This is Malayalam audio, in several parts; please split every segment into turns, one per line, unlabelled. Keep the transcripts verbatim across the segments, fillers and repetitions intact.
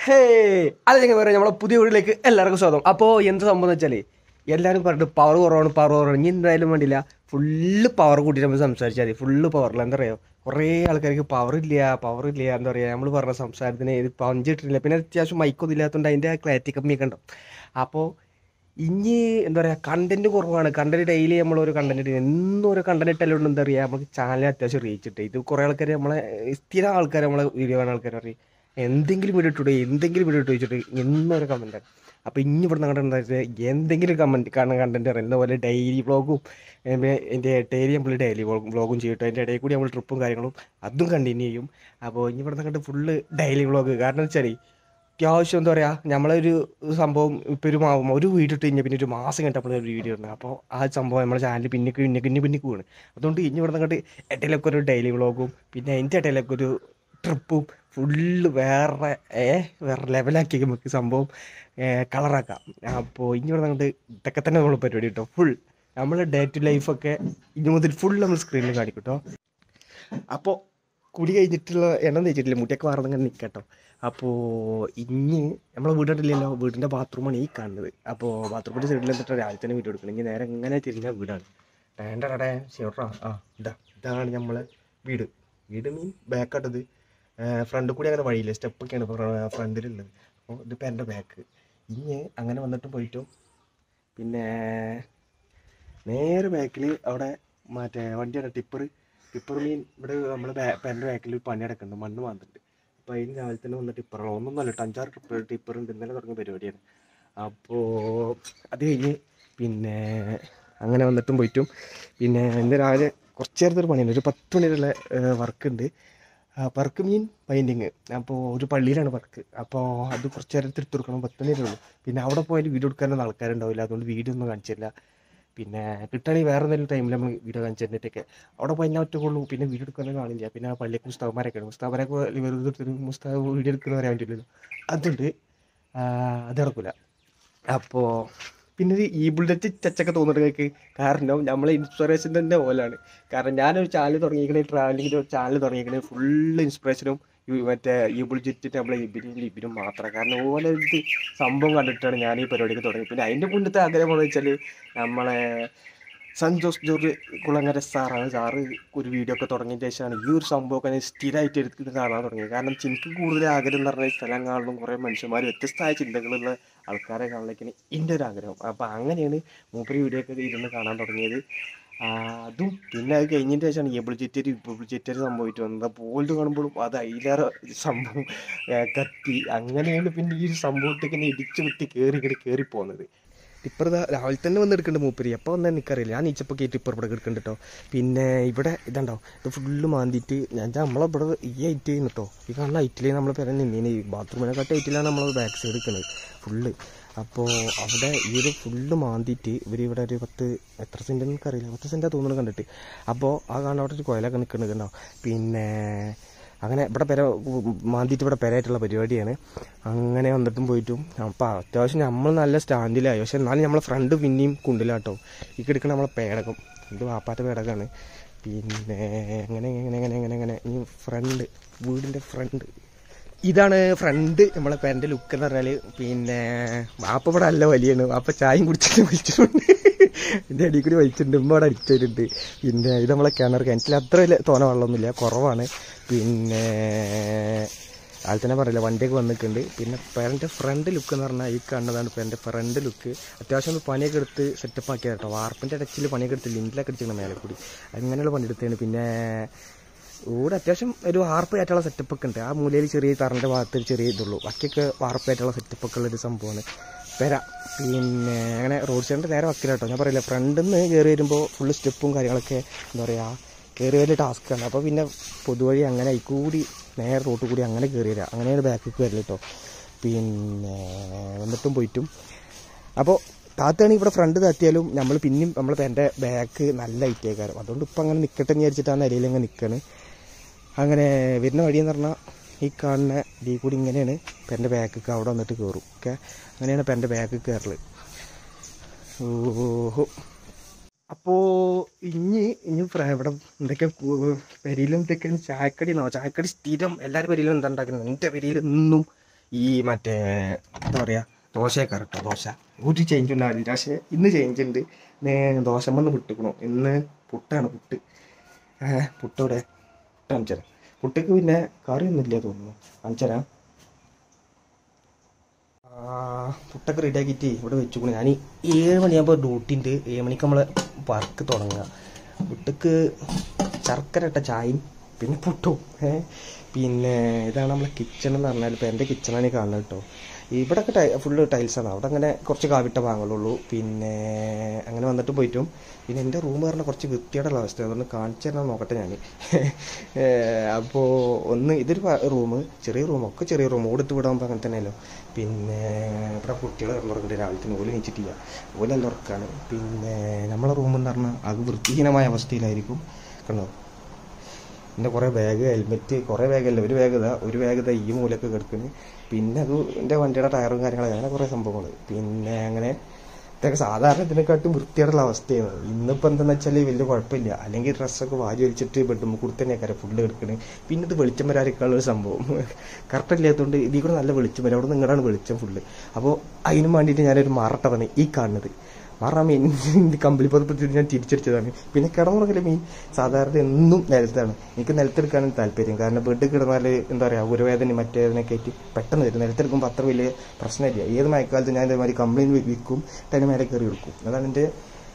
ഹേ അത് ഞങ്ങൾ പറയാം നമ്മളെ പുതിയ വീട്ടിലേക്ക് എല്ലാവർക്കും സ്വാഗതം. അപ്പോൾ എന്ത് സംഭവം എന്ന് വെച്ചാൽ എല്ലാവരും പറഞ്ഞിട്ട് പവർ കുറവാണ് പവർ കുറവാണ് ഇനി എന്തായാലും വേണ്ടില്ല ഫുള്ള് പവർ കൂട്ടിയിട്ട് നമ്മൾ സംസാരിച്ചാൽ മതി. ഫുള്ള് പവറിൽ എന്താ പറയുക, കുറേ ആൾക്കാർക്ക് പവർ ഇല്ല പവർ ഇല്ല എന്താ പറയുക, നമ്മൾ പറഞ്ഞ സംസാരത്തിന് ഇത് പഞ്ചിട്ടില്ല. പിന്നെ അത്യാവശ്യം മൈക്കൊന്നും ഇല്ലാത്തതുകൊണ്ട് അതിൻ്റെ ക്ലാരിറ്റി കമ്മിയൊക്കെ ഉണ്ടാവും. അപ്പോൾ ഇനി എന്താ പറയുക, കണ്ടന്റ് കുറവാണ്. കണ്ടന്റ് ഡെയിലി നമ്മളൊരു കണ്ടന്റ് ഇട്ട് എന്നും ഒരു കണ്ടന്റ് ഇട്ടല്ലോണ്ട് എന്താ പറയുക, നമുക്ക് ചാനൽ അത്യാവശ്യം റീച്ച് ഇട്ട് ഇത് കുറേ ആൾക്കാർ നമ്മളെ സ്ഥിരം ആൾക്കാർ നമ്മളെ വീഡിയോ കാണുന്ന ആൾക്കാർ പറയും എന്തെങ്കിലും വീഡിയോ ഇട്ടൂടെ എന്തെങ്കിലും വീഡിയോ ഇട്ട് വെച്ചിട്ട് എന്നൊരു കമൻറ്റാണ്. അപ്പോൾ ഇനി ഇവിടെ നിന്ന് എന്താ വെച്ചാൽ എന്തെങ്കിലും കമൻറ്റ് കാണുന്ന കണ്ടന്റ് അറിയാം. എന്ന പോലെ ഡെയിലി വ്ളോഗും എൻ്റെ ഡെയിലി നമ്മൾ ഡെയിലി വ്ളോഗും ചെയ്തിട്ട് അതിൻ്റെ ഇടയിൽ കൂടി നമ്മൾ ട്രിപ്പും കാര്യങ്ങളും അതും കണ്ടിന്യൂ ചെയ്യും. അപ്പോൾ ഇനി ഇവിടെ നിന്ന് കണ്ട് ഫുള്ള് ഡെയിലി വ്ളോഗ്. കാരണം വെച്ചാൽ അത്യാവശ്യം എന്താ പറയുക, നമ്മളൊരു സംഭവം ഇപ്പോൾ ഒരു മാ- ഒരു വീഡിയോ ഇട്ട് കഴിഞ്ഞാൽ പിന്നെ ഒരു മാസം കഴിഞ്ഞപ്പോൾ ഒരു വീഡിയോ ഉണ്ട്. അപ്പോൾ ആ സംഭവം നമ്മുടെ ചാനൽ പിന്നെ പിന്നെ പിന്നെ പിന്നെ പോവാണ്. അതുകൊണ്ട് ഇനി ഇവിടെ നിന്ന് ഇടയിലൊക്കെ ഒരു ഡെയിലി വ്ളോഗും പിന്നെ അതിൻ്റെ ഇടയിലൊക്കെ ഒരു ട്രിപ്പും ഫുള്ള് വേറെ ഏ വേറെ ലെവലാക്കി നമുക്ക് സംഭവം കളറാക്കാം. അപ്പോൾ ഇനി ഇവിടെ നിന്ന് ഇതൊക്കെ തന്നെ നമ്മൾ പരിപാടി കേട്ടോ. ഫുൾ നമ്മൾ ഡേ ടു ലൈഫൊക്കെ ഇനി മുതൽ ഫുൾ നമ്മൾ സ്ക്രീനിൽ കാണിക്കും കേട്ടോ. അപ്പോൾ കുടി കഴിഞ്ഞിട്ടുള്ള എണ്ണം തേച്ചിട്ടില്ല, മുട്ടിയൊക്കെ വാർന്നങ്ങനെ നിൽക്കട്ടോ. അപ്പോൾ ഇനി നമ്മളെ വീടില്ലല്ലോ, വീടിൻ്റെ ബാത്റൂമാണ് ഈ കാണുന്നത്. അപ്പോൾ ബാത്റൂമിൻ്റെ സൈഡിൽ എന്നിട്ട് രാവിലെ തന്നെ വീഡിയോ എടുക്കണം. ഇനി നേരെ എങ്ങനെ തിരിഞ്ഞ വീടാണ് ടേണ്ടടേ ഷെയറാ. ആ ഇതാ ഇതാണ് നമ്മളെ വീട്. വീട് മീൻ ബാക്കാട്ടത് ഫ്രണ്ട് കൂടി അങ്ങനെ വഴിയില്ല, സ്റ്റെപ്പൊക്കെയാണ് ഇപ്പോൾ ഫ്രണ്ടിലുള്ളത്. അപ്പോൾ ഇതിപ്പോൾ എൻ്റെ ബാക്ക്. ഇനി അങ്ങനെ വന്നിട്ട് പോയിട്ടും പിന്നെ നേരെ ബാക്കിൽ അവിടെ മറ്റേ വണ്ടിയാണ് ടിപ്പർ ടിപ്പർ മീൻ ഇവിടെ നമ്മൾ എൻ്റെ ബാക്കിൽ പണി നടക്കുന്നുണ്ട്, മണ്ണ് മാന്തുന്നുണ്ട്. അപ്പോൾ അതിന് രാവിലെ തന്നെ വന്ന ടിപ്പറുകൾ ഒന്നും അല്ല, അഞ്ചാറ് ടിപ്പർ ടിപ്പർ ഉണ്ട്. ഇന്നലെ തുടങ്ങിയ പരിപാടിയാണ്. അപ്പോൾ അത് കഴിഞ്ഞ് പിന്നെ അങ്ങനെ വന്നിട്ടും പോയിട്ടും പിന്നെ ഇന്ന് രാവിലെ കുറച്ച് നേരത്തെ ഒരു പണിയുണ്ട്, ഒരു പത്ത് മണിവരെയുള്ള വർക്ക് ഉണ്ട്. Work mean painting. അപ്പോൾ ഒരു പള്ളിയിലാണ് വർക്ക്. അപ്പോൾ അത് കുറച്ച് നേരം എടുത്ത് കൊടുക്കണം, പത്ത് മണി ഉള്ളൂ. പിന്നെ അവിടെ പോയാൽ വീഡിയോ എടുക്കാനൊന്നും ആൾക്കാരുണ്ടാവില്ല, അതുകൊണ്ട് വീഡിയോ ഒന്നും കാണിച്ചില്ല. പിന്നെ കിട്ടുകയാണെങ്കിൽ വേറെ എന്തെങ്കിലും ടൈമിൽ നമ്മൾ വീഡിയോ കാണിച്ചു തന്നിട്ടൊക്കെ അവിടെ പോയി ഞാൻ ഒറ്റക്കുള്ളൂ, പിന്നെ വീഡിയോ എടുക്കാനൊന്നും കാണില്ല. പിന്നെ ആ പള്ളിയൊക്കെ മുസ്താഫന്മാരൊക്കെയാണ്, മുസ്താഫരൊക്കെ വെറുതെ എടുത്തിട്ട് മുസ്താഫ് വീഡിയോ എടുക്കുന്ന പറയാൻ പറ്റില്ലല്ലോ, അതുണ്ട്. അത് നടക്കില്ല. അപ്പോൾ പിന്നെ ഒരു ഈ ബുള്ളറ്റ് ടച്ചൊക്കെ തോന്നുന്നതൊക്കെ കാരണം നമ്മളെ ഇൻസ്പിറേഷൻ തന്നെ പോലാണ്. കാരണം ഞാനൊരു ചാനൽ തുടങ്ങിയിരിക്കണേ, ട്രാവലിങ്ങിൻ്റെ ഒരു ചാനൽ തുടങ്ങിയിരിക്കണേ ഫുള്ള് ഇൻസ്പിറേഷനും മറ്റേ ഈ ബുൾജിറ്റിട്ട് നമ്മളെ ഇബിനും ലിബിനും മാത്രം. കാരണം ഓരോ ഇത് സംഭവം കണ്ടിട്ടാണ് ഞാൻ ഈ പരിപാടിക്ക് തുടങ്ങി. പിന്നെ അതിൻ്റെ മുന്നത്തെ ആഗ്രഹം എന്ന് വെച്ചാൽ നമ്മളെ സഞ്ജോസ് ജോർജ് കുളങ്ങര സാറാണ്. സാറ് ഒരു വീഡിയോ ഒക്കെ തുടങ്ങിയ ശേഷമാണ് ഈ ഒരു സംഭവമൊക്കെ ഞാൻ സ്ഥിരമായിട്ട് എടുത്ത് കാണാൻ തുടങ്ങിയത്. കാരണം എനിക്ക് കൂടുതൽ ആഗ്രഹം എന്ന് പറഞ്ഞാൽ സ്ഥലം കാണണം, കുറേ മനുഷ്യന്മാർ വ്യത്യസ്തമായ ചിന്തകളുള്ള ആൾക്കാരെ കാണാനൊക്കെയാണ് എൻ്റെ ഒരു ആഗ്രഹം. അപ്പോൾ അങ്ങനെയാണ് മൂപ്പര് വീഡിയോ ഒക്കെ ഇരുന്ന് കാണാൻ തുടങ്ങിയത്. അതും പിന്നെ അത് കഴിഞ്ഞതിന് ശേഷമാണ് എബിൾ ജെറ്റര് ഇബിൾ ജെറ്റര് സംഭവിച്ചു വന്നത്. ബോൾഡ് കാണുമ്പോഴും അത് അതിലേറെ സംഭവം കത്തി. അങ്ങനെയാണ് പിന്നെ ഈ ഒരു സംഭവത്തേക്ക് തന്നെ ഇടിച്ചു കുത്തി കയറി കയറി കയറി പോകുന്നത്. ടിപ്പർ രാവിലെ തന്നെ വന്ന് എടുക്കേണ്ട മൂപ്പര് എപ്പോൾ വന്നാൽ എനിക്കറിയില്ല. ഞാൻ നീച്ചപ്പൊക്കെ ടിപ്പർ ഇവിടെ എടുക്കുന്നുണ്ട് കേട്ടോ. പിന്നെ ഇവിടെ ഇതുണ്ടോ, ഇത് ഫുള്ള് മാന്തിയിട്ട് ഞാൻ നമ്മളെ ഇവിടെ ഈ ഐറ്റ് ചെയ്യുന്നു കേട്ടോ. ഈ കാണുന്ന ഐറ്റിലേ നമ്മൾ പേരെ നിന്നീന് ബാത്റൂമിനെക്കാട്ട് ഐറ്റിലാണ് നമ്മൾ ബാക്ക് സൈഡ് എടുക്കുന്നത് ഫുള്ള്. അപ്പോൾ അവിടെ ഈ ഒരു ഫുള്ള് മാന്തിയിട്ട് ഇവർ ഇവിടെ ഒരു പത്ത് എത്ര സെൻറ്റ് എനിക്കറിയില്ല, പത്ത് സെൻറ്റാ തോന്നുന്നു കണ്ടിട്ട്. അപ്പോൾ ആ കാണാൻ അവിടെ ഒരു കോയിലൊക്കെ നിൽക്കുന്നുണ്ടാവും. പിന്നെ അങ്ങനെ ഇവിടെ പെര മാന്തിയിട്ട് ഇവിടെ പെരയായിട്ടുള്ള പരിപാടിയാണ്. അങ്ങനെ വന്നിട്ടും പോയിട്ടും അപ്പോൾ അത്യാവശ്യം നമ്മൾ നല്ല സ്റ്റാൻഡിലായി. പക്ഷെ എന്നാലും നമ്മളെ ഫ്രണ്ട് പിന്നെയും കുണ്ടിലാട്ടോ. ഈ കിടക്കണ നമ്മളെ പേടകം, ഇത് വാപ്പാറ്റ പേടകമാണ്. പിന്നെ അങ്ങനെ എങ്ങനെ എങ്ങനെ എങ്ങനെ എങ്ങനെ ഈ ഫ്രണ്ട് വീടിൻ്റെ ഫ്രണ്ട് ഇതാണ് ഫ്രണ്ട് നമ്മളെ പേരൻ്റെ ലുക്ക് എന്ന് പറഞ്ഞാൽ. പിന്നെ വാപ്പ ഇവിടെ നല്ല വലിയാണ്, വാപ്പ ചായയും കുടിച്ചിട്ട് വലിച്ചിട്ടുണ്ട്, എൻ്റെ അടിയിൽ കൂടി വലിച്ചിട്ടുണ്ട്, ഉമ്മ അവിടെ അടിച്ചു വരുന്നുണ്ട്. പിന്നെ ഇത് നമ്മളെ കിണർ, കിണറ്റിൽ അത്ര തോന വെള്ളമൊന്നുമില്ല, കുറവാണ്. പിന്നെ അതിൽ തന്നെ പറയില്ല വണ്ടിയൊക്കെ വന്നിട്ടുണ്ട്. പിന്നെ പേരൻ്റെ ഫ്രണ്ട് ലുക്ക് എന്ന് പറഞ്ഞാൽ ഈ കാണുന്നതാണ് പേരൻ്റെ ഫ്രണ്ട് ലുക്ക്. അത്യാവശ്യം പണിയൊക്കെ എടുത്ത് സെറ്റപ്പ് ആക്കിയത് കേട്ടോ. വാർപ്പിൻ്റെ ഇടച്ചിൽ പണിയൊക്കെ എടുത്ത് ലിൻറ്റിലൊക്കെ അടിച്ചിട്ടുണ്ട് മേലെ കൂടി, അങ്ങനെയുള്ള പണിയെടുത്തതാണ്. പിന്നെ ഇവിടെ അത്യാവശ്യം ഒരു വാർപ്പ് കയറ്റുള്ള സെറ്റപ്പൊക്കെ ഉണ്ട്. ആ മൂലയിൽ ചെറിയ തറൻ്റെ ഭാഗത്ത് ഒരു ചെറിയ ഇതുള്ളൂ, ബാക്കിയൊക്കെ വാർപ്പ് കയറ്റുള്ള സെറ്റപ്പൊക്കെ ഉള്ളൊരു സംഭവമാണ് പെര. പിന്നെ അങ്ങനെ റോഡ് സൈഡിൻ്റെ നേരെ വക്കില്ല കേട്ടോ. ഞാൻ പറയില്ല ഫ്രണ്ടിൽ നിന്ന് കയറി വരുമ്പോൾ ഫുള്ള് സ്റ്റെപ്പും കാര്യങ്ങളൊക്കെ എന്താ പറയുക കയറി വലിയ ടാസ്ക്കാണ്. അപ്പോൾ പിന്നെ പൊതുവഴി അങ്ങനെ കൂടി നേരെ റോട്ട് കൂടി അങ്ങനെ കയറി വരിക, അങ്ങനെയാണ് ബാക്കിലേക്ക് വരില്ല കേട്ടോ. പിന്നെ വന്നിട്ടും പോയിട്ടും അപ്പോൾ താത്താണെങ്കിൽ ഇവിടെ ഫ്രണ്ട് താത്തിയാലും നമ്മൾ പിന്നെയും നമ്മൾ എൻ്റെ ബാക്ക് നല്ല ഐറ്റേക്കാരും. അതുകൊണ്ട് ഇപ്പം അങ്ങനെ നിൽക്കട്ടെ എന്ന് വിചാരിച്ചിട്ടാണ് നിലയിൽ അങ്ങനെ നിൽക്കുകയാണ്. അങ്ങനെ വരുന്ന വഴിയെന്ന് പറഞ്ഞാൽ ഈ കാണുന്ന ഡീ കൂടി ഇങ്ങനെയാണ് പെൻ്റെ ബാക്കൊക്കെ അവിടെ വന്നിട്ട് കയറും. ഓക്കെ, അങ്ങനെയാണ് പെൻ്റെ ബാക്ക് കയറൽ. ഓഹോ, അപ്പോൾ ഇനി ഇനി ഇവിടെ എന്തൊക്കെ പെരിയിലും എന്തൊക്കെ ചായക്കടി എന്നോ ചായക്കടി സ്ഥിരം എല്ലാവരും പെരിയിലും എന്താ ഉണ്ടാക്കുന്നത്. എൻ്റെ പെരിയിൽ എന്നും ഈ മറ്റേ എന്താ പറയുക ദോശയൊക്കെ കേട്ടോ ദോശ ഒരു ചേഞ്ച് ഉണ്ടാവില്ല. പക്ഷേ ഇന്ന് ചേഞ്ച് ഉണ്ട്. ദോശമെന്ന് വിട്ടുക്കണു. ഇന്ന് പുട്ടാണ് പുട്ട്. പുട്ടോടെ കാണിച്ചു തരാം. പുട്ടക്ക് പിന്നെ കറിയൊന്നും ഇല്ല തോന്നുന്നു. കാണിച്ചു തരാം. പുട്ടൊക്കെ റെഡിയാക്കിയിട്ട് ഇവിടെ വെച്ചുകൊണ്ട് ഞാൻ ഏഴ് മണിയാകുമ്പോൾ ഡ്യൂട്ടി ഉണ്ട്. ഏഴ് മണിക്ക് നമ്മൾ വർക്ക് തുടങ്ങുക. പുട്ടക്ക് ശർക്കര ഇട്ട ചായയും പിന്നെ പുട്ടും. പിന്നെ ഇതാണ് നമ്മളെ കിച്ചൺ എന്ന് പറഞ്ഞാൽ ഇപ്പോൾ എൻ്റെ കിച്ചണാണ് കാണുന്നത് കേട്ടോ. ഇവിടെയൊക്കെ ടൈ ഫുള്ള് ടൈൽസാണ്. അവിടെ അങ്ങനെ കുറച്ച് കാവിട്ട ഭാഗങ്ങളുള്ളൂ. പിന്നെ അങ്ങനെ വന്നിട്ട് പോയിട്ടും പിന്നെ എൻ്റെ റൂം പറഞ്ഞാൽ കുറച്ച് വൃത്തിയോടുള്ള അവസ്ഥ. അതൊന്ന് കാണിച്ചു തരാൻ നോക്കട്ടെ ഞാൻ. അപ്പോൾ ഒന്ന് ഇതൊരു റൂം, ചെറിയ റൂം, ഒക്കെ ചെറിയ റൂം. ഓടിത്ത് വിടാകുമ്പോൾ അങ്ങനെ തന്നെയല്ലോ. പിന്നെ ഇവിടെ കുട്ടികൾ കിടന്നുറങ്ങുന്നുണ്ട്. രാവിലെ തന്നെ ഓല് കഴിച്ചിട്ടില്ല. ഓലെല്ലാം ഉറക്കാണ്. പിന്നെ നമ്മളെ റൂം എന്ന് പറഞ്ഞാൽ അത് വൃത്തിഹീനമായ അവസ്ഥയിലായിരിക്കും. കണ്ടോ എൻ്റെ കുറേ ബാഗ്, ഹെൽമെറ്റ്, കുറേ ബാഗല്ല, ഒരു ബാഗ് ഇതാ ഒരു ബാഗ് ഇതാ ഈ മൂലൊക്കെ കിടക്കുന്നു. പിന്നെ അത് എൻ്റെ വണ്ടിയുടെ ടയറും കാര്യങ്ങളും അങ്ങനെ കുറേ സംഭവങ്ങൾ. പിന്നെ അങ്ങനെ ഇതൊക്കെ സാധാരണ ഇതിനെക്കാട്ടും വൃത്തിയായിട്ടുള്ള അവസ്ഥയാണ്. ഇന്നിപ്പോൾ എന്താണെന്ന് വെച്ചാൽ വലിയ കുഴപ്പമില്ല. അല്ലെങ്കിൽ ഡ്രസ്സൊക്കെ വാരി വലിച്ചിട്ട് ബെഡ്റൂമിൽ കൂടി തന്നെയൊക്കെ ഫുള്ള് കിടക്കുന്നത്. പിന്നെ ഇത് വെളിച്ചം വരാതിരിക്കാനുള്ള ഒരു സംഭവം കറക്റ്റ് ഇല്ലാത്തതുകൊണ്ട് ഇതിൽ കൂടെ നല്ല വെളിച്ചം വരും. അവിടെ നിങ്ങളാണ് വെളിച്ചം ഫുള്ള്. അപ്പോൾ അതിനും വേണ്ടിയിട്ട് ഞാനൊരു മറട്ടതാണ് ഈ കാണുന്നത്. മറ മീൻ കമ്പിളി പതിപ്പത്തിൽ ഞാൻ തിരിച്ചടിച്ചതാണ്. പിന്നെ കിടന്നുറങ്ങൽ മീൻ സാധാരണ എന്നും നിലത്താണ്. എനിക്ക് നിലത്തെടുക്കാനും താല്പര്യം. കാരണം ബെഡ് കിടന്നാൽ എന്താ പറയുക ഉരവേദന മറ്റേതിനൊക്കെ ആയിട്ട് പെട്ടെന്ന് വരും. നിലത്തെടുക്കുമ്പോൾ അത്ര വലിയ പ്രശ്നമില്ല. ഏത് മഴക്കാലത്ത് ഞാൻ ഇതേമാതിരി കംപ്ലൈൻറ്റ് വിൽക്കും, അതിന് മേലെ കയറി എടുക്കും. അതാണ് എൻ്റെ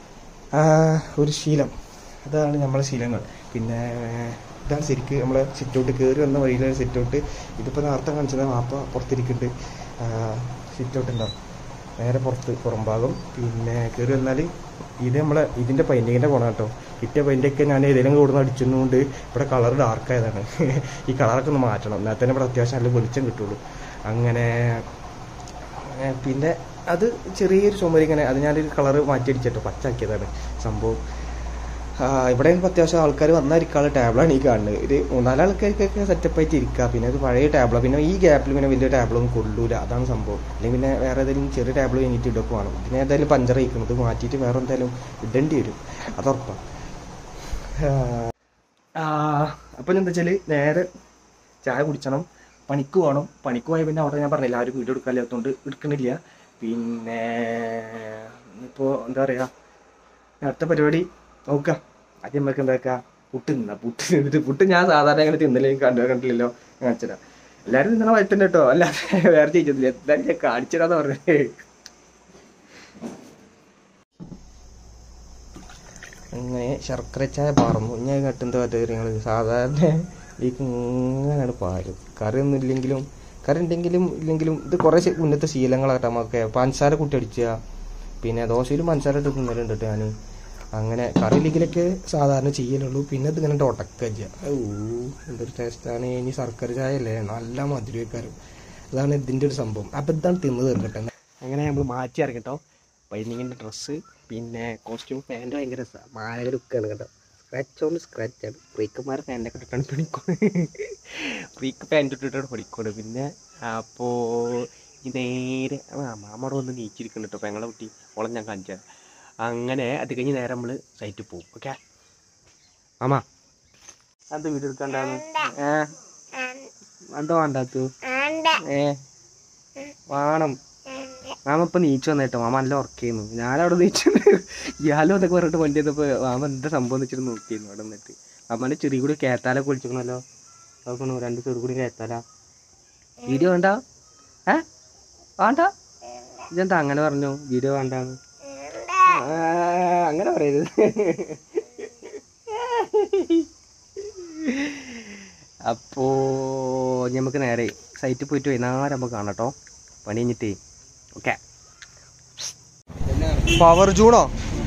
ഒരു ശീലം. അതാണ് നമ്മളെ ശീലങ്ങൾ. പിന്നെ ഇതാണ് ശരിക്കും നമ്മളെ സിറ്റൗട്ട് കയറി വന്ന വഴിയിലെ സിറ്റൗട്ട്. ഇതിപ്പോൾ നേരത്തെ കാണിച്ചത് വാപ്പ പുറത്തിരിക്കുന്നുണ്ട്. സിറ്റൗട്ട് ഉണ്ടാവും നേരെ പുറത്ത് പുറംഭാഗം. പിന്നെ കയറി വന്നാൽ ഇത് നമ്മളെ ഇതിൻ്റെ പെയിൻറ്റിങ്ങിൻ്റെ പോകണം കേട്ടോ. കിട്ടിയ പെയിൻ്റൊക്കെ ഞാൻ ഏതെങ്കിലും കൂടുന്ന അടിച്ചതുകൊണ്ട് ഇവിടെ കളർ ഡാർക്കായതാണ്. ഈ കളറൊക്കെ ഒന്ന് മാറ്റണം, എന്നാൽ തന്നെ ഇവിടെ അത്യാവശ്യം നല്ല വെളിച്ചം കിട്ടുള്ളൂ. അങ്ങനെ പിന്നെ അത് ചെറിയൊരു ചുമരി ഇങ്ങനെ അത് ഞാനൊരു കളറ് മാറ്റിയടിച്ചിട്ടോ പച്ചാക്കിയതാണ് സംഭവം. ഇവിടെ ഇപ്പോൾ അത്യാവശ്യം ആൾക്കാർ വന്നായിരിക്കാനുള്ള ടേബിളാണ് ഈ കാണുന്നത്. ഒരു മൂന്നാല് ആൾക്കാർക്കൊക്കെ സെറ്റപ്പായിട്ട് ഇരിക്കുക. പിന്നെ അത് പഴയ ടേബിളാണ്. പിന്നെ ഈ ഗ്യാപ്പിൽ പിന്നെ വലിയ ടേബിളൊന്നും കൊള്ളൂല. അതാണ് സംഭവം. അല്ലെങ്കിൽ പിന്നെ വേറെ ഏതെങ്കിലും ചെറിയ ടേബിൾ കഴിഞ്ഞിട്ട് ഇടൊക്കെ വേണം. ഇതിന് ഏതായാലും പഞ്ചർ കഴിക്കുന്നത് മാറ്റിയിട്ട് വേറെ എന്തായാലും ഇടേണ്ടി വരും. അതുറപ്പാണ്. അപ്പം എന്താ വെച്ചാൽ നേരെ ചായ കുടിച്ചണം, പണിക്ക് പോകണം. പണിക്ക് പോയാൽ പിന്നെ അവിടെ ഞാൻ പറഞ്ഞില്ല ആരും വീഡിയോ എടുക്കാനില്ലാത്തതുകൊണ്ട് എടുക്കണില്ല. പിന്നെ ഇപ്പോൾ എന്താ പറയുക അടുത്ത പരിപാടി നോക്കാം. ആദ്യം നമുക്ക് എന്താക്കുക പുട്ട് തിന്നാം. പുട്ട് തിന്നിട്ട് പുട്ട് ഞാൻ സാധാരണ അങ്ങനെ തിന്നലേക്ക് കണ്ടു കണ്ടില്ലല്ലോ. കാണിച്ചതാ എല്ലാവരും തിന്നണ വയറ്റുണ്ട് കേട്ടോ. അല്ലാതെ വേറെ ചെയ്തില്ല. എന്തായാലും ഞാൻ കാണിച്ചതാന്ന് പറഞ്ഞേ. അങ്ങനെ ശർക്കര ചായ പാർന്നു. ഞാൻ കട്ടുന്ന കാര്യങ്ങൾ സാധാരണ ഇതിലേക്ക് ഇങ്ങനെയാണ് പാരും. കറിയൊന്നും ഇല്ലെങ്കിലും കറി ഉണ്ടെങ്കിലും ഇല്ലെങ്കിലും ഇത് കുറേ ഉന്നത്തെ ശീലങ്ങളാട്ടോ നമുക്ക്. പഞ്ചസാര കൂട്ടി അടിക്കുക. പിന്നെ ദോശയിലും പഞ്ചസാര ഇട്ട് തിന്നലുണ്ട് കേട്ടോ ഞാൻ. അങ്ങനെ കറിയില്ലെങ്കിലൊക്കെ സാധാരണ ചെയ്യലുള്ളൂ. പിന്നെ ഇതിങ്ങനെ ഉടക്കുക ചെയ്യുക. ഓ എന്തൊരു ടേസ്റ്റാണ്. ഇനി ശർക്കര ചായ അല്ലേ നല്ല മധുരക്കാരും. അതാണ് ഇതിൻ്റെ ഒരു സംഭവം. അപ്പം ഇതാണ് തിന്ന് തീർക്കട്ടെ. അങ്ങനെ നമ്മൾ മാറ്റി ഇറങ്ങട്ടോ. പൈനിങ്ങിൻ്റെ ഡ്രസ്സ് പിന്നെ കോസ്റ്റ്യൂം പാൻറ്റ് ഭയങ്കര രസമാണ്. മാലക ലുക്കാണ് കേട്ടോ. സ്ക്രാച്ച് കൊണ്ട് സ്ക്രാച്ചാണ്. ഫ്രീക്കന്മാരെ പാൻറ്റൊക്കെ ഇട്ടിട്ടാണ് പണിക്കോണ്. ഫ്രീക്ക് പാൻറ്റ് ഇട്ടിട്ടാണ് പണിക്കോണ്. പിന്നെ അപ്പോൾ ഈ നേരെ മാമയുടെ വന്ന് നീച്ചിരിക്കുന്നു കേട്ടോ. പെങ്ങളെ കുട്ടി ഓളം ഞാൻ കാണിച്ചത്. അങ്ങനെ അത് കഴിഞ്ഞ് നേരെ നമ്മൾ സൈറ്റിൽ പോകും. ഓക്കെ മാമ അത് വീഡിയോ എടുക്കണ്ടാന്ന് ഏ എന്തോ വേണ്ടാത്തു ഏ വേണം. മാമ ഇപ്പം നീച്ചു വന്നേട്ടോ. മാമ നല്ല ഉറക്കിയിരുന്നു. ഞാനവിടെ നീച്ചുണ്ട്. ഇയാളും അതൊക്കെ പറഞ്ഞിട്ട് വണ്ടി വന്നപ്പോൾ മാമ എന്താ സംഭവം എന്ന് വെച്ചിട്ട് നോക്കിയിരുന്നു അവിടെ നിന്നിട്ട്. മാമൻ്റെ ചെറിയ കൂടി കേത്താലൊക്കെ വിളിച്ചിരിക്കണല്ലോ. അതൊക്കെ രണ്ട് ചെറു കൂടി കേത്താല വീഡിയോ വേണ്ട. ഏ വേണ്ട ഇതെന്താ അങ്ങനെ പറഞ്ഞു വീഡിയോ വേണ്ടാന്ന്. അങ്ങനെ പറയരുത്. അപ്പോൾ നമുക്ക് നേരെ സൈറ്റിൽ പോയിട്ട് വൈകുന്നേരം നമുക്ക് കാണാം കേട്ടോ. പണി കഴിഞ്ഞിട്ടേ. ഓക്കെ പവർ ജൂണോ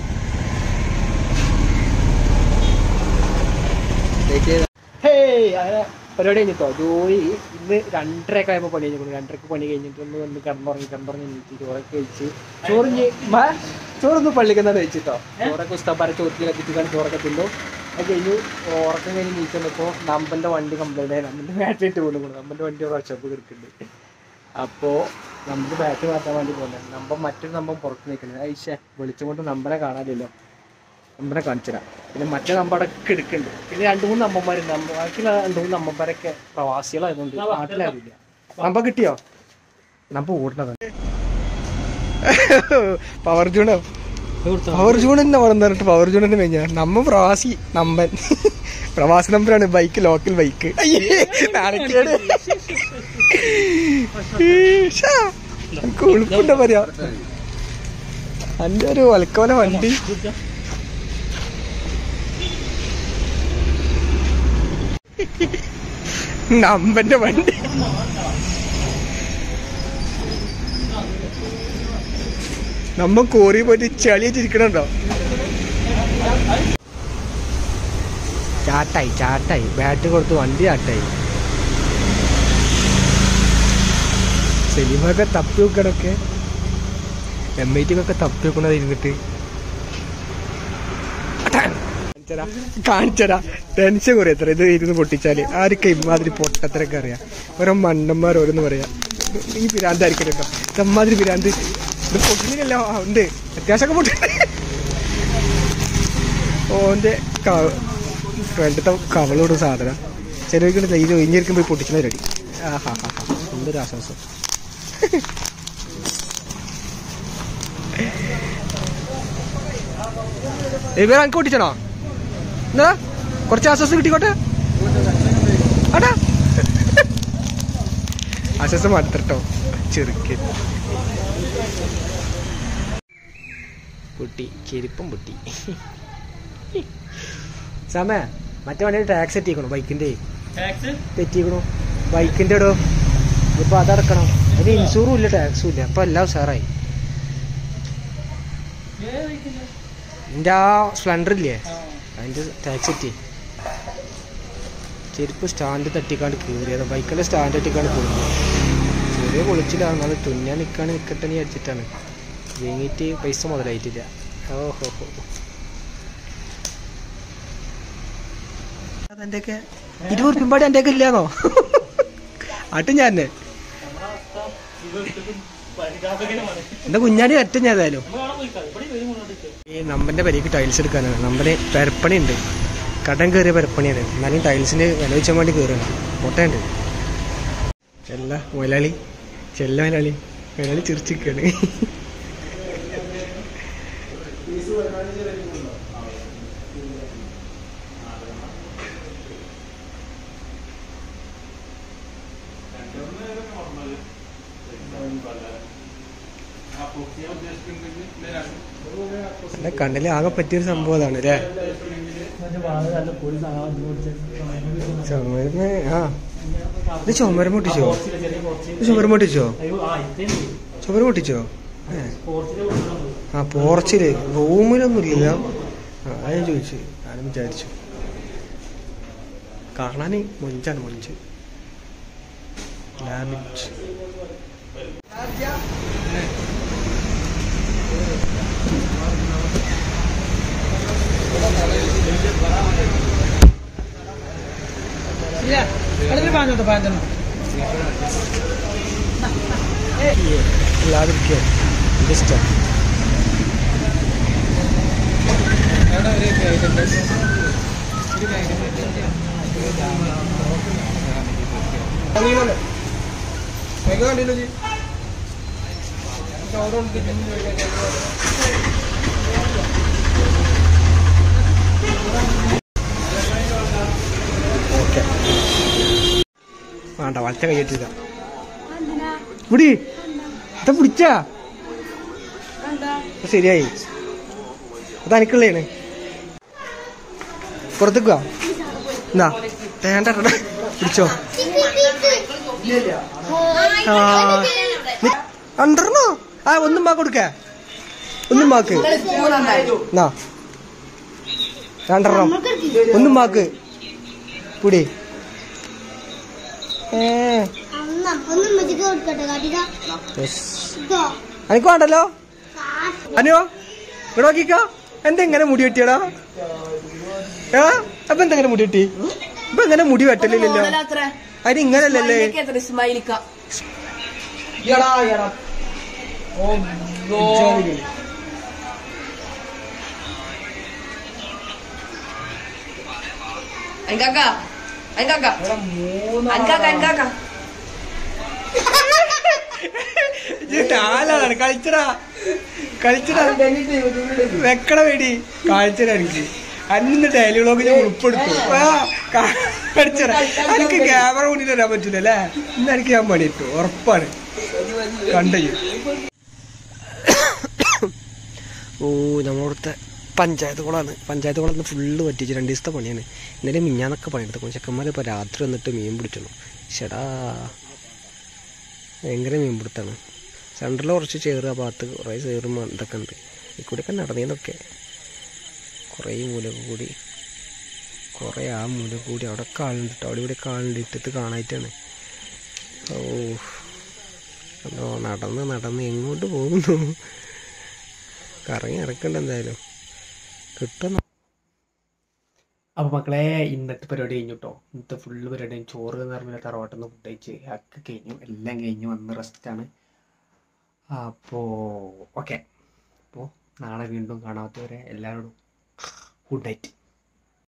പരിപാടി കഴിഞ്ഞിട്ടോ. ജോലി ഇന്ന് രണ്ടരയൊക്കെ ആയപ്പോൾ പണി കഴിഞ്ഞു. രണ്ടരക്ക് പണി കഴിഞ്ഞിട്ട് ഒന്ന് വന്ന് കിടന്നുറങ്ങി കിടന്നുറങ്ങി നീട്ടി ചോറൊക്കെ കഴിച്ച് ചോറിഞ്ഞ് ചോറൊന്ന് പള്ളിക്കെന്നാണ് കഴിച്ചിട്ടോ. ചോറൊക്കെ ഉസ്താപ്പാരെ ചോറിച്ച് കത്തിച്ചിട്ടാണ് ചോറൊക്കെ തിന്നു. അത് കഴിഞ്ഞു. ഉറക്കം കഴിഞ്ഞ് നീച്ച് വന്നപ്പോൾ നമ്പൻ്റെ വണ്ടി കംപ്ലൈൻ്റ് ആയി. നമ്മൻ്റെ ബാറ്ററി ഇട്ട് കൊണ്ടു പോകുന്നു. നമ്പൻ്റെ വണ്ടി വർക്ക്ഷോപ്പ് കിടക്കുന്നുണ്ട്. അപ്പോൾ നമുക്ക് ബാറ്ററി മാറ്റാൻ വേണ്ടി പോകുന്നത്. നമ്പർ മറ്റൊരു നമ്പർ പുറത്ത് നിൽക്കുന്നത്. ഐഷേ വെളിച്ചം കൊണ്ട് നമ്പറെ കാണാനില്ലല്ലോ. നമ്പറെ കാണിച്ചുതരാം. പിന്നെ മറ്റേ നമ്പറൊക്കെ എടുക്കുന്നുണ്ട്. പിന്നെ രണ്ട് മൂന്ന് നമ്പന്മാരുണ്ട്. ബാക്കിയുള്ള രണ്ട് മൂന്ന് നമ്പന്മാരൊക്കെ പ്രവാസികളായതുകൊണ്ട് നാട്ടിലാവില്ല. നമ്പർ കിട്ടിയോ? നമ്മ ഓടണത് പവർ ജൂണോ പവർ ജൂൺ തന്നെ വളർന്നിട്ട് പവർ ജൂൺ തന്നെ കഴിഞ്ഞ നമ്മ പ്രവാസി നമ്പൻ പ്രവാസി നമ്പറാണ് ബൈക്ക് ലോക്കൽ ബൈക്ക് നാണക്കേട് കുളിപ്പുണ്ട പറയാ എൻ്റെ ഒരു വലക്കോല വണ്ടി നമ്പന്റെ വണ്ടി നമ്മ കോറി പോയിട്ട് ചളിയിട്ടിരിക്കണുണ്ടോ ചാട്ടായി ചാട്ടായി ബാറ്റ് കൊടുത്ത് വണ്ടി ചാട്ടായി സെലിമൊക്കെ തപ്പി വെക്കണൊക്കെ എം ഐ ടിക്കൊക്കെ തപ്പി വെക്കണത് ഇരുന്നിട്ട് കാണിച്ചടാ ടെൻഷൻ കുറേ എത്ര ഇത് ഇരുന്ന് പൊട്ടിച്ചാല് ആർക്കും ഇമാതിരി പൊട്ടത്തിനൊക്കെ അറിയാം ഓരോ മണ്ടന്മാർ ഓരോന്ന് പറയാ ഈ പിരാന്തായിരിക്കും കേട്ടോ ഇതമ്മാതിരി പിരാന്ത് ഇത് പൊട്ടിനല്ല ഉണ്ട് അത്യാവശ്യമൊക്കെ പൊട്ടി ഓന്റെ ഫ്രണ്ടത്തെ കവളോട് സാധനം ചിലവർക്ക് ഇത് ഒഴിഞ്ഞിരിക്കും പോയി പൊട്ടിക്കുന്ന റെഡി ആ ഹാ ഹാ ഹാ എന്തൊരു ആശ്വാസം ഇവരെ എനിക്ക് പൊട്ടിച്ചണോ എന്താ കുറച്ച് ആശ്വാസം കിട്ടിക്കോട്ടെ ആട്ടാ ആശ്വാസം അടുത്തട്ടോ ചെറുക്കൻ പൊട്ടി ചെരുപ്പം പൊട്ടി സമയ മറ്റേ വണ്ടിയുടെ ടാക്സ് എത്തിക്കണോ ബൈക്കിന്റെ തെറ്റിക്കണോ ബൈക്കിന്റെ ഇടോ ഇപ്പൊ അതടക്കണം അതിന് ഇൻഷൂറും ഇല്ല ടാക്സും ഇല്ല അപ്പൊ എല്ലാം ഉഷാറായി എൻ്റെ ആ സ്പ്ലെൻഡർ ഇല്ലേ അതിൻ്റെ ടാക്സ് എത്തി ചെരുപ്പ് സ്റ്റാൻഡ് തട്ടിക്കാണ്ട് കയറിയത് ബൈക്കിൻ്റെ സ്റ്റാൻഡ് തട്ടിക്കാണ്ട് പോകുന്നത് ചെറിയ പൊളിച്ചിലാണ് അത് തുന്നാൻ നിൽക്കാണ് നിൽക്കട്ടെ വിചാരിച്ചിട്ടാണ് വീങ്ങിയിട്ട് പൈസ മുതലായിട്ടില്ല ഓഹോ ഹോ അതെൻ്റെയൊക്കെ ഇരുപത് ഉറുപ്പിമ്പാടി എൻ്റെ ഒക്കെ ഇല്ലാന്നോ ആട്ടും ഞാൻ എന്താ കുഞ്ഞാടി ഒറ്റ ഞാൻ ഏതായാലും ഈ നമ്പന്റെ പരിക്ക് ടൈൽസ് എടുക്കാനാണ് നമ്പന് പെരപ്പണി ഉണ്ട് കടം കയറിയ പെരപ്പണിയാണ് എന്നാലും ടൈൽസിന് വില വെച്ചാൻ വേണ്ടി കയറുകയാണ് പൊട്ടയുണ്ട് ചെല്ല മുതലാളി ചെല്ല മുതലാളി മുതലാളി ചിരിച്ചിരിക്കുകയാണ് കണ്ണില് ആകെ പറ്റിയൊരു സംഭവം അതാണ് അല്ലേ ചുമരുമ ആ ഇത് ചുമരം പൊട്ടിച്ചോ ഇത് ചുമരം പൊട്ടിച്ചോ ചുമരം പൊട്ടിച്ചോ ആ പോർച്ചില് റൂമിലൊന്നും ഇല്ല ആ ഞാൻ ചോദിച്ചു ഞാനും വിചാരിച്ചു കാണാന് മൊഞ്ചാണ് മൊഞ്ച് ലാമിറ്റ് ഇല്ലാതിരിക്കുക ഇഷ്ടം ഓക്കെ വേണ്ട വലത്തെ കൈയ്യറ്റില്ല പിടി ഇതാ പിടിച്ചാ ശരിയായി അത് എനിക്കുള്ളതാണ് പുറത്തേക്ക് എന്നാ വേണ്ട പിടിച്ചോ അണ്ടർന്നോ ആ ഒന്നും മാക്ക് കൊടുക്ക ഒന്നും മാക്ക് എന്നാ രണ്ടെണ്ണം ഒന്നും മാക്ക് കൂടി എനിക്ക് വേണ്ടല്ലോ അനുവോ ഇവിടെ നോക്കിക്കോ എന്തെങ്ങനെ മുടി വെട്ടിയടാ ആ അപ്പൊ എന്തെങ്ങനെ മുടി വെട്ടി ഇപ്പൊ എങ്ങനെ മുടി വെട്ടലില്ലല്ലോ അതിന് ഇങ്ങനല്ലേ
Angkaka, angkaka, angkaka, angkaka. നാലാണ് കളിച്ചടാ കളിച്ചടാ വെക്കട വേടി കാഴ്ചടാ എനിക്ക് അന്ന് ഡയലോഗ് ഞാൻ ഉൾപ്പെടുത്തു കളിച്ചടാ എനിക്ക് ക്യാമറ മുന്നിൽ വരാൻ പറ്റൂല അല്ലേ ഇന്ന് എനിക്ക് ഞാൻ പണിയിട്ടു ഉറപ്പാണ് കണ്ടു. ഓ നമ്മളവിടുത്തെ പഞ്ചായത്ത് കുളമാണ്. പഞ്ചായത്ത് കുളം ഫുള്ള് പറ്റിച്ച് രണ്ട് ദിവസത്തെ പണിയാണ്. ഇന്നലെ മിഞ്ഞാന്നൊക്കെ പണിയെടുത്തു. ചെക്കന്മാർ ഇപ്പോൾ രാത്രി വന്നിട്ട് മീൻ പിടിച്ചു. ചേടാ ഭയങ്കര മീൻ പിടുത്താണ്. സെൻറ്ററിൽ കുറച്ച് ചേറ് ആ ഭാഗത്ത് കുറേ ചേറും ഇതൊക്കെ ഉണ്ട്. ഈ കൂടെയൊക്കെ നടന്നതൊക്കെ കുറേ മൂലൊക്കെ കൂടി കുറേ ആ മൂല കൂടി അവിടെ കാളുണ്ട്. അവിടെ ഇവിടെ കാളുണ്ട്. ഇറ്റത്ത് കാണായിട്ടാണ്. ഓ അതോ നടന്ന് നടന്ന് എങ്ങോട്ട് പോകുന്നു. കറങ്ങി ഇറക്കണ്ട എന്തായാലും കിട്ടുന്നു. അപ്പോൾ മക്കളെ ഇന്നത്തെ പരിപാടി കഴിഞ്ഞു കേട്ടോ. ഇന്നത്തെ ഫുള്ള് പരിപാടി ചോറ് എന്ന് പറഞ്ഞാൽ തറവാട്ടിൽ നിന്ന് ഫുഡ് കഴിച്ച് ഒക്കെ കഴിഞ്ഞു. എല്ലാം കഴിഞ്ഞു വന്ന് റെസ്റ്റാണ്. അപ്പോൾ ഓക്കെ. അപ്പോൾ നാളെ വീണ്ടും കാണാത്തവരെ എല്ലാവരോടും ഗുഡ് നൈറ്റ്.